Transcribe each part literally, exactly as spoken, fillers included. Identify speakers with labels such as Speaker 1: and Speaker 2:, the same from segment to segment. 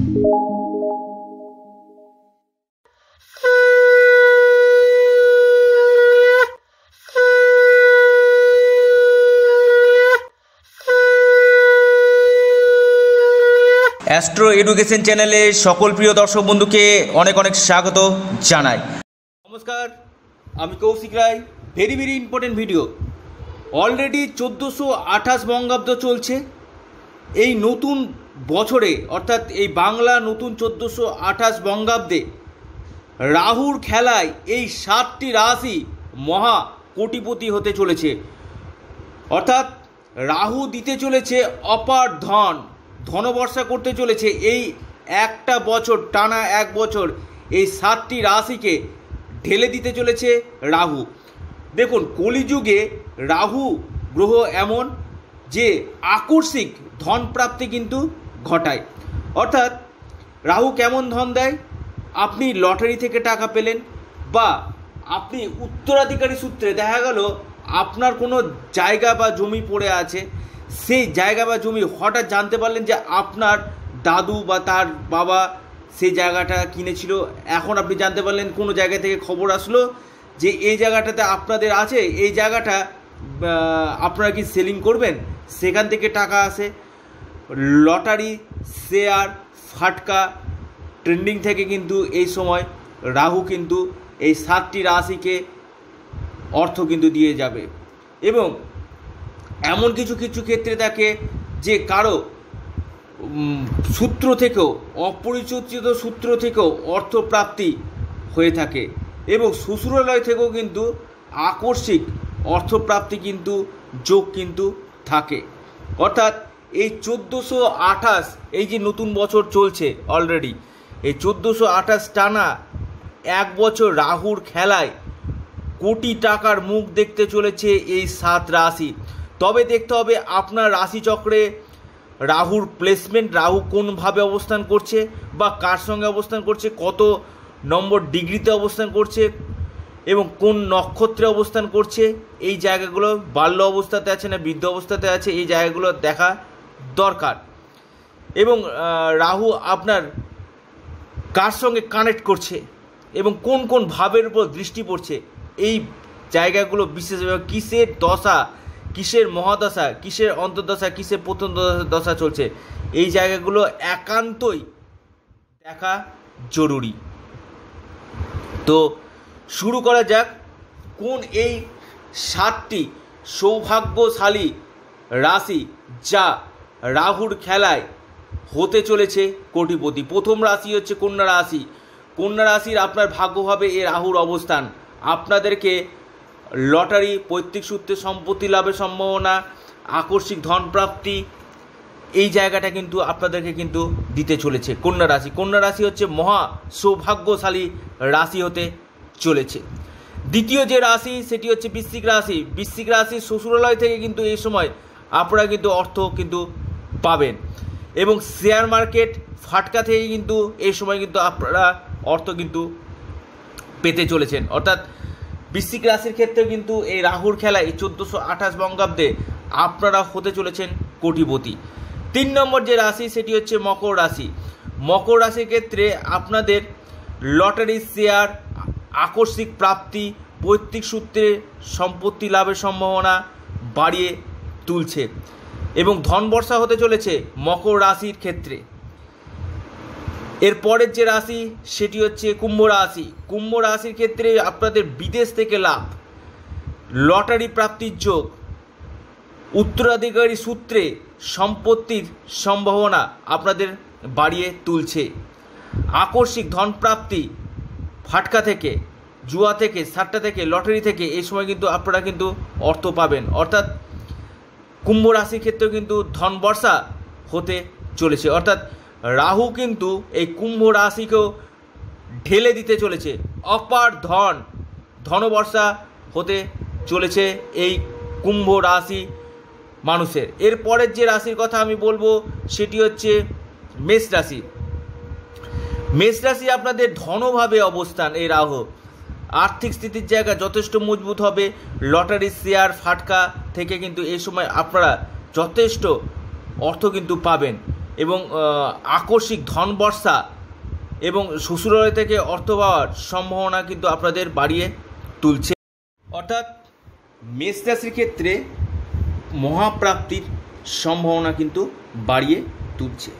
Speaker 1: Astro education চ্যানেলে সকল প্রিয় দর্শক বন্ধুকে অনেক অনেক স্বাগত জানাই। নমস্কার, আমি Koushik Roy. Very very important video. Already চোদ্দোশো আঠাশ বঙ্গাব্দ চলছে। এই নতুন বছরে অর্থাৎ এই বাংলা নতুন চোদ্দোশো আঠাশ বঙ্গাব্দে রাহুর খেলায় এই সাতটি রাশি মহা কোটিপতি হতে চলেছে। অর্থাৎ রাহু দিতে চলেছে অপার ধন, ধনবর্ষা করতে চলেছে এই একটা বছর, টানা এক বছর এই সাতটি রাশিকে ঢেলে দিতে চলেছে রাহু। দেখুন, কলিযুগে রাহু গ্রহ এমন যে আকস্মিক ধন প্রাপ্তি কিন্তু ঘটায়। অর্থাৎ রাহু কেমন ধন দেয়? আপনি লটারি থেকে টাকা পেলেন, বা আপনি উত্তরাধিকারী সূত্রে দেখা গেল আপনার কোনো জায়গা বা জমি পড়ে আছে, সেই জায়গা বা জমি হঠাৎ জানতে পারলেন যে আপনার দাদু বা তার বাবা সেই জায়গাটা কিনেছিল। এখন আপনি জানতে পারলেন, কোনো জায়গা থেকে খবর আসলো যে এই জায়গাটাতে আপনাদের আছে, এই জায়গাটা আপনারা কি সেলিং করবেন, সেখান থেকে টাকা আসে। লটারি, শেয়ার, ফাটকা, ট্রেন্ডিং থেকে কিন্তু এই সময় রাহু কিন্তু এই সাতটি রাশিকে অর্থ কিন্তু দিয়ে যাবে। এবং এমন কিছু কিছু ক্ষেত্রে থাকে যে কারো সূত্র থেকেও, অপরিচিত সূত্র থেকেও অর্থপ্রাপ্তি হয়ে থাকে, এবং শ্বশুরালয় থেকেও কিন্তু আকস্মিক অর্থপ্রাপ্তি কিন্তু যোগ কিন্তু থাকে। অর্থাৎ এই চোদ্দোশো আঠাশ, এই যে নতুন বছর চলছে অলরেডি, এই চোদ্দোশো আঠাশ টানা এক বছর রাহুর খেলায় কোটি টাকার মুখ দেখতে চলেছে এই সাত রাশি। তবে দেখতে হবে আপনার রাশিচক্রে রাহুর প্লেসমেন্ট, রাহু কোনভাবে অবস্থান করছে বা কার সঙ্গে অবস্থান করছে, কত নম্বর ডিগ্রিতে অবস্থান করছে এবং কোন নক্ষত্রে অবস্থান করছে। এই জায়গাগুলো বাল্য অবস্থাতে আছে না বৃদ্ধ অবস্থাতে আছে, এই জায়গাগুলো দেখা দরকার। এবং রাহু আপনার কার সঙ্গে কানেক্ট করছে এবং কোন কোন ভাবের উপর দৃষ্টি পড়ছে, এই জায়গাগুলো বিশেষভাবে কিসের দশা, কিসের মহাদশা, কিসের অন্তর্দশা, কিসের প্রথম দশা চলছে, এই জায়গাগুলো একান্তই দেখা জরুরি। তো শুরু করা যাক, কোন এই সাতটি সৌভাগ্যশালী রাশি যা রাহুর খেলায় হতে চলেছে কোটিপতি। প্রথম রাশি হচ্ছে কন্যা রাশি। কন্যা রাশির আপনার ভাগ্য হবে এ রাহুর অবস্থান আপনাদেরকে লটারি, পৈতৃক সূত্রে সম্পত্তি লাভের সম্ভাবনা, আকস্মিক ধন প্রাপ্তি, এই জায়গাটা কিন্তু আপনাদেরকে কিন্তু দিতে চলেছে কন্যা রাশি। কন্যা রাশি হচ্ছে মহা সৌভাগ্যশালী রাশি হতে চলেছে। দ্বিতীয় যে রাশি সেটি হচ্ছে বৃশ্চিক রাশি। বৃশ্চিক রাশির শ্বশুরালয় থেকে কিন্তু এই সময় আপনারা কিন্তু অর্থ কিন্তু পাবেন, এবং শেয়ার মার্কেট, ফাটকা থেকে কিন্তু এই সময় কিন্তু আপনারা অর্থ কিন্তু পেতে চলেছেন। অর্থাৎ বৃশ্চিক রাশির ক্ষেত্রে কিন্তু এই রাহুর খেলায় এই চোদ্দোশো আঠাশ বঙ্গাব্দে আপনারা হতে চলেছেন কোটিপতি। তিন নম্বর যে রাশি সেটি হচ্ছে মকর রাশি। মকর রাশির ক্ষেত্রে আপনাদের লটারি, শেয়ার, আকস্মিক প্রাপ্তি, পৈতৃক সূত্রে সম্পত্তি লাভের সম্ভাবনা বাড়িয়ে তুলছে, এবং ধন বর্ষা হতে চলেছে মকর রাশির ক্ষেত্রে। এরপরের যে রাশি সেটি হচ্ছে কুম্ভ রাশি। কুম্ভ রাশির ক্ষেত্রে আপনাদের বিদেশ থেকে লাভ, লটারি প্রাপ্তির যোগ, উত্তরাধিকারী সূত্রে সম্পত্তির সম্ভাবনা আপনাদের বাড়িয়ে তুলছে। আকস্মিক ধন প্রাপ্তি ফাটকা থেকে, জুয়া থেকে, সাট্টা থেকে, লটারি থেকে এই সময় কিন্তু আপনারা কিন্তু অর্থ পাবেন। অর্থাৎ কুম্ভ রাশির ক্ষেত্রেও কিন্তু ধন বর্ষা হতে চলেছে। অর্থাৎ রাহু কিন্তু এই কুম্ভ রাশিকেও ঢেলে দিতে চলেছে অপার ধন, ধনবর্ষা হতে চলেছে এই কুম্ভ রাশি মানুষের। এরপরের যে রাশির কথা আমি বলবো সেটি হচ্ছে মেষ রাশি। মেষ রাশি আপনাদের ধনভাবে অবস্থান এই রাহু, আর্থিক স্থিতির জায়গা যথেষ্ট মজবুত হবে। লটারি, শেয়ার, ফাটকা থেকে কিন্তু এই সময় আপনারা যথেষ্ট অর্থ কিন্তু পাবেন। এবং আকস্মিক ধন বর্ষা এবং শ্বশুরালয় থেকে অর্থ পাওয়ার সম্ভাবনা কিন্তু আপনাদের বাড়িয়ে তুলছে। অর্থাৎ মেষ রাশির ক্ষেত্রে মহাপ্রাপ্তির সম্ভাবনা কিন্তু বাড়িয়ে তুলছে।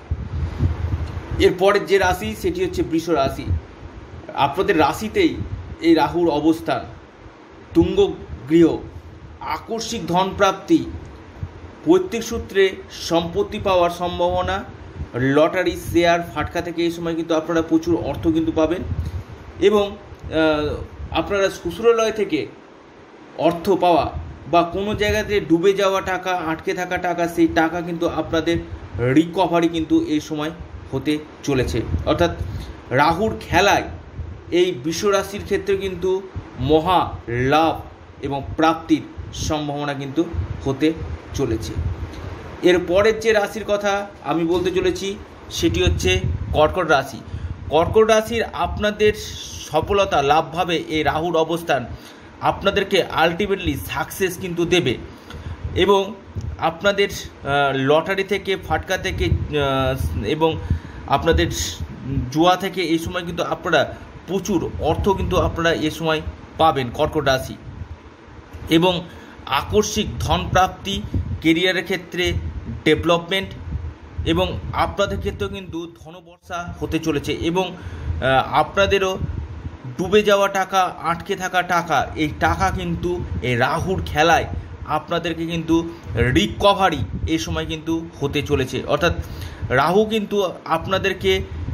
Speaker 1: এরপরের যে রাশি সেটি হচ্ছে বৃষ রাশি। আপনাদের রাশিতেই এই রাহুর অবস্থান, তুঙ্গ গৃহ, আকস্মিক ধন প্রাপ্তি, পৈতৃক সূত্রে সম্পত্তি পাওয়ার সম্ভাবনা, লটারি, শেয়ার, ফাটকা থেকে এই সময় কিন্তু আপনারা প্রচুর অর্থ কিন্তু পাবেন এবং আপনারা শ্বশুরালয় থেকে অর্থ পাওয়া বা কোনো জায়গাতে ডুবে যাওয়া টাকা, আটকে থাকা টাকা, সেই টাকা কিন্তু আপনাদের রিকভারি কিন্তু এই সময় হতে চলেছে। অর্থাৎ রাহুর খেলায় এই বৃষ রাশির ক্ষেত্রে কিন্তু মহা লাভ এবং প্রাপ্তির সম্ভাবনা কিন্তু হতে চলেছে। এর পরের যে রাশির কথা আমি বলতে চলেছি সেটি হচ্ছে কর্কট রাশি। কর্কট রাশির আপনাদের সফলতা লাভভাবে এই রাহুর অবস্থান আপনাদেরকে আলটিমেটলি সাকসেস কিন্তু দেবে এবং আপনাদের লটারি থেকে, ফাটকা থেকে এবং আপনাদের জুয়া থেকে এই সময় কিন্তু আপনারা প্রচুর অর্থ কিন্তু আপনারা এ সময় পাবেন কর্কট রাশি এবং আকস্মিক ধন প্রাপ্তি, কেরিয়ারের ক্ষেত্রে ডেভেলপমেন্ট এবং আপনাদের ক্ষেত্রেও কিন্তু ধনবর্ষা হতে চলেছে এবং আপনাদেরও ডুবে যাওয়া টাকা, আটকে থাকা টাকা, এই টাকা কিন্তু এই রাহুর খেলায় আপনাদেরকে কিন্তু রিকভারি এই সময় কিন্তু হতে চলেছে। অর্থাৎ রাহু কিন্তু আপনাদেরকে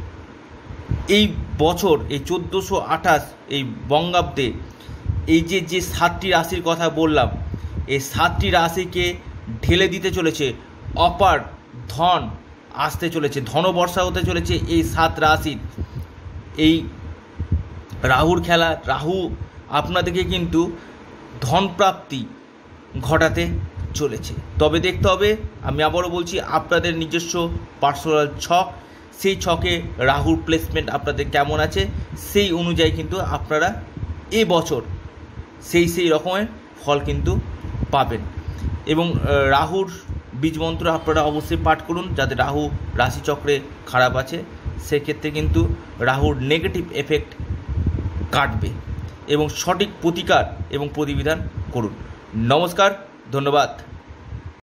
Speaker 1: এই বছর এই চোদ্দোশো আঠাশ এই বঙ্গাব্দে এই যে যে সাতটি রাশির কথা বললাম, এই সাতটি রাশিকে ঢেলে দিতে চলেছে, অপার ধন আসতে চলেছে, ধনবর্ষা হতে চলেছে এই সাত রাশির। এই রাহুর খেলা, রাহু আপনাদেরকে কিন্তু ধনপ্রাপ্তি ঘটাতে চলেছে। তবে দেখতে হবে, আমি আবারও বলছি, আপনাদের নিজস্ব পার্সোনাল ছক, সেই ছকে রাহুর প্লেসমেন্ট আপনাদের কেমন আছে সেই অনুযায়ী কিন্তু আপনারা এ বছর সেই সেই রকমের ফল কিন্তু পাবেন। এবং রাহুর বীজমন্ত্র আপনারা অবশ্যই পাঠ করুন, যাতে রাহু রাশিচক্রে খারাপ আছে সেক্ষেত্রে কিন্তু রাহুর নেগেটিভ এফেক্ট কাটবে এবং সঠিক প্রতিকার এবং প্রতিবিধান করুন। নমস্কার, ধন্যবাদ।